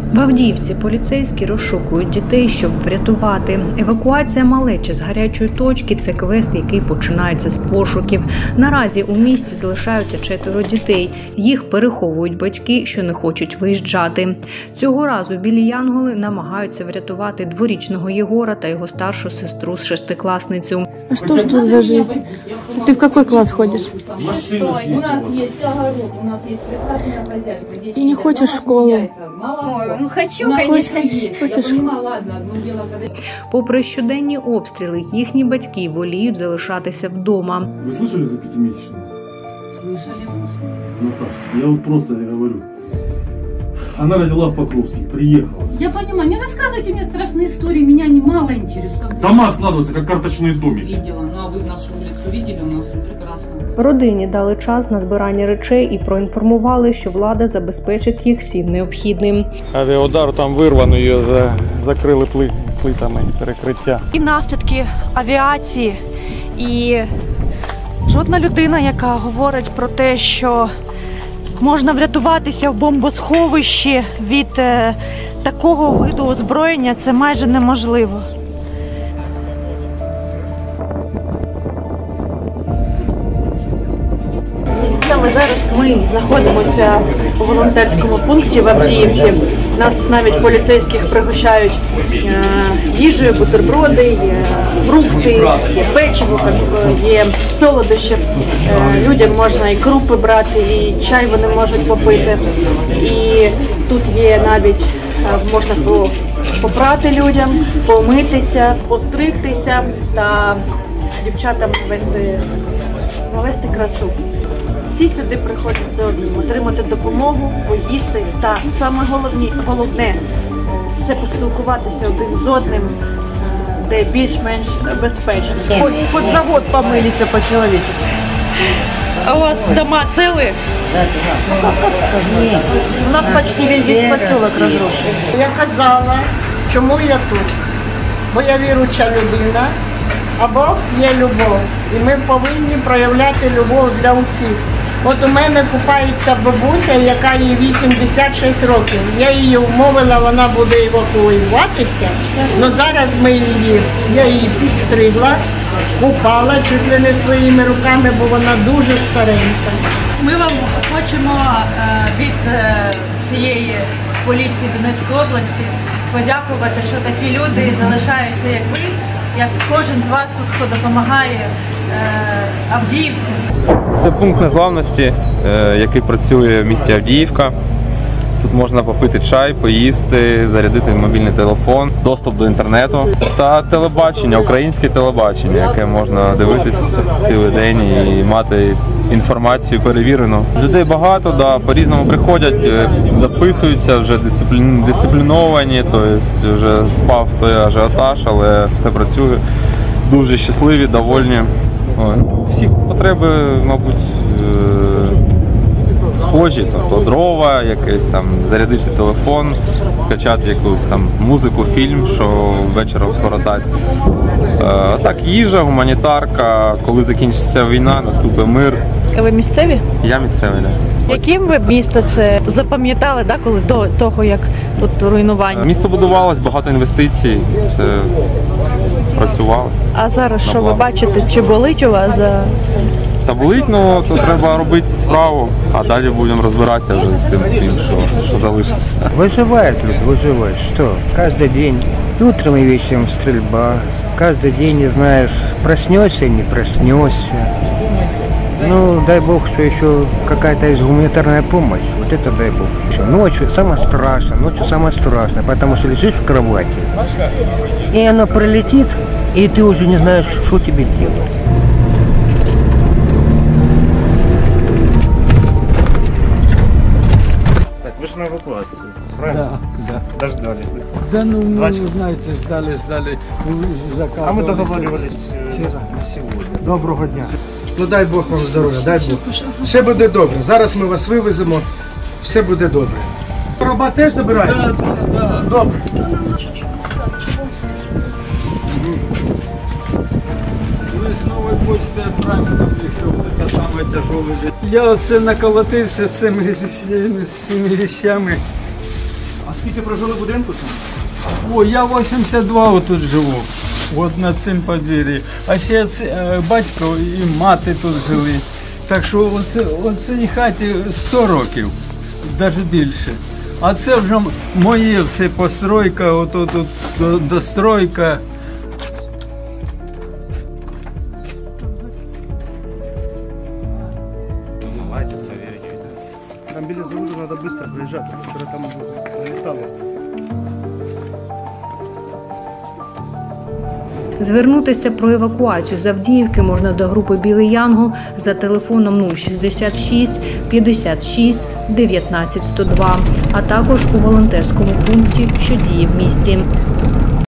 В Авдіївці поліцейські розшукують дітей, щоб врятувати. Евакуація малечі з гарячої точки – це квест, який починається з пошуків. Наразі у місті залишаються 4 дітей. Їх переховують батьки, що не хочуть виїжджати. Цього разу білі янголи намагаються врятувати 2-річного Єгора та його старшу сестру з 6-класницю. А что ж тут за жизнь? Ты в какой класс ходишь? У нас есть огород, у нас есть прекрасная хозяйка. И не хочешь в школу? Ой, ну хочу, конечно. Хочешь? Ладно, одно дело, когда... Попри щоденні обстріли, їхні батьки воліють залишатися вдома. Вы слышали за 5-месячную? Слышали? Наташа, я вот просто говорю. Она родила в Покровске, приехала. Я понимаю, не рассказывайте мне страшные истории, меня они мало интересуют. Дома складываются, как карточные домики. Видела, ну а вы нашу улицу видели, у нас все прекрасно. Родині дали час на збирання речей і проінформували, що влада забезпечить їх всім необхідним. Авіаудар там вирвано, її закрили плитами перекриття. І наслідки авіації, і жодна людина, яка говорить про те, що можна врятуватися в бомбосховищі від такого виду озброєння, це майже неможливо. Саме зараз ми знаходимося у волонтерському пункті в Авдіївці. Нас навіть поліцейських пригощають їжею, бутерброди, є фрукти, є печиво, є солодощі. Людям можна і крупи брати, і чай вони можуть попити. І тут є навіть, можна попрати людям, помитися, постригтися та дівчатам навести красу. Всі сюди приходять за одним – отримати допомогу, поїсти та саме головне – це поспілкуватися один з одним, де більш-менш безпечно. Хоть завод помылись по-человечески. А у вас дома целые? Как сказать? У нас почти весь поселок разрушен. Я казала, чому я тут. Бо я віруюча людина, а Бог є любов. І ми повинні проявляти любов для усіх. От у мене купається бабуся, яка їй 86 років. Я її умовила, вона буде евакуюватися. Але зараз я її підстригла, купала чуть ли не своїми руками, бо вона дуже старенька. Ми вам хочемо від всієї поліції Донецької області подякувати, що такі люди залишаються, як ви, як кожен з вас тут, хто допомагає авдіївцям. Це пункт незламності, який працює в місті Авдіївка. Тут можна попити чай, поїсти, зарядити мобільний телефон, доступ до інтернету та телебачення, українське телебачення, яке можна дивитись цілий день і мати інформацію перевірену. Людей багато, да, по-різному приходять, записуються, вже дисципліновані, тобто вже спав той ажіотаж, але все працює. Дуже щасливі, довольні. Всі потреби, мабуть, схожі, тобто дрова, якесь там, зарядити телефон, скачати якусь там музику, фільм, що вечором скоротать. Так, їжа, гуманітарка, коли закінчиться війна, наступить мир. А ви місцеві? Я місцевий, да. Яким ви місто це запам'ятали, да, коли до того, як тут руйнування? Місто будувалось, багато інвестицій, це працювало. А зараз що ви бачите, чи болить у вас за... Та болить, ну, то треба робити справу, а далі будемо розбиратися вже з тим всім, що залишиться. Выживают люди, выживают. Что? Каждый день, и утром и вечером стрельба. Каждый день, не знаешь, проснешься и не проснешься. Ну, дай бог, что еще какая-то есть гуманитарная помощь. Вот это дай бог. Еще ночью самое страшно, потому что лежишь в кровати, и оно пролетит, и ты уже не знаешь, что тебе делать. Так, вы же на эвакуацию, правильно? Да. Дождались. Да ну, вы знаете, ждали, заказывали. А мы договаривались на сегодня. Доброго дня. Ну дай Бог вам здоров'я, дай Бог. Все буде добре. Зараз ми вас вивеземо, все буде добре. Роба теж забираємо? Да. Добре. Мы с новой почты отправим, это самое тяжелое. Я оце наколотився з цими вещами. Скільки прожили в будинку? Ой, я 82 отут живу, от на цим подвір'ї. А ще батько і мати тут жили. Так що оцій хаті 100 років, навіть більше. А це вже моє все постройка, отут достройка. Ладится, верить чуть. Там біля заводу треба швидко приїжджати, вчора там літало. Звернутися про евакуацію з Авдіївки можна до групи «Білий Янгол» за телефоном 066 56 19 102, а також у волонтерському пункті, що діє в місті.